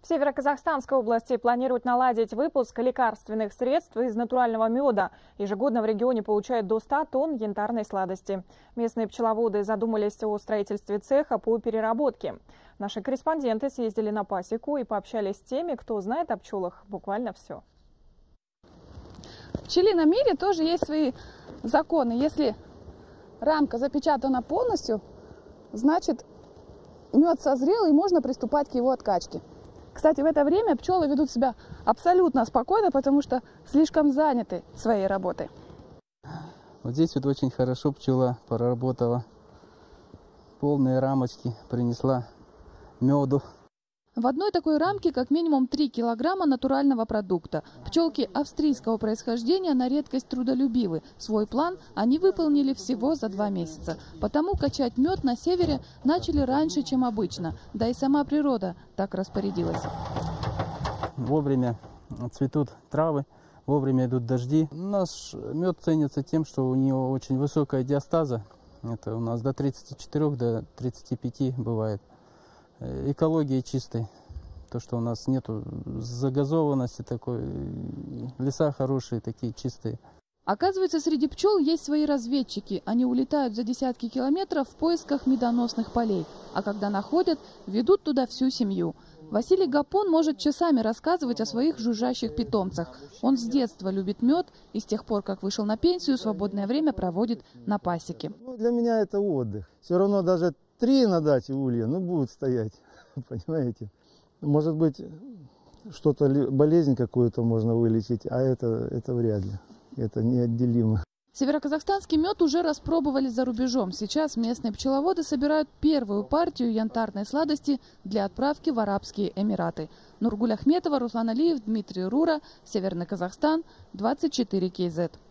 Северо-Казахстанской области планируют наладить выпуск лекарственных средств из натурального меда. Ежегодно в регионе получают до 100 тонн янтарной сладости. Местные пчеловоды задумались о строительстве цеха по переработке. Наши корреспонденты съездили на пасеку и пообщались с теми, кто знает о пчелах буквально все. В пчелином мире тоже есть свои законы. Если рамка запечатана полностью, значит мед созрел и можно приступать к его откачке. Кстати, в это время пчелы ведут себя абсолютно спокойно, потому что слишком заняты своей работой. Вот здесь вот очень хорошо пчела поработала. Полные рамочки принесла меду. В одной такой рамке как минимум 3 килограмма натурального продукта. Пчелки австрийского происхождения на редкость трудолюбивы. Свой план они выполнили всего за 2 месяца. Потому качать мед на севере начали раньше, чем обычно. Да и сама природа так распорядилась. Вовремя цветут травы, вовремя идут дожди. Наш мед ценится тем, что у него очень высокая диастаза. Это у нас до 34, до 35 бывает. Экология чистой, то, что у нас нету загазованности такой, леса хорошие, такие чистые. Оказывается, среди пчел есть свои разведчики. Они улетают за десятки километров в поисках медоносных полей. А когда находят, ведут туда всю семью. Василий Гапон может часами рассказывать о своих жужжащих питомцах. Он с детства любит мед и с тех пор, как вышел на пенсию, свободное время проводит на пасеке. Для меня это отдых. Все равно даже 3 на даче улья, будут стоять, понимаете. Может быть, что-то, болезнь какую-то можно вылечить, а это вряд ли. Это неотделимо. Североказахстанский мед уже распробовали за рубежом. Сейчас местные пчеловоды собирают первую партию янтарной сладости для отправки в Арабские Эмираты. Нургуль Ахметова, Руслан Алиев, Дмитрий Рура, Северный Казахстан, 24 КЗ.